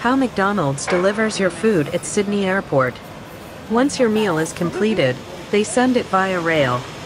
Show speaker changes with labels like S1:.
S1: How McDonald's delivers your food at Sydney Airport. Once your meal is completed, they send it via rail,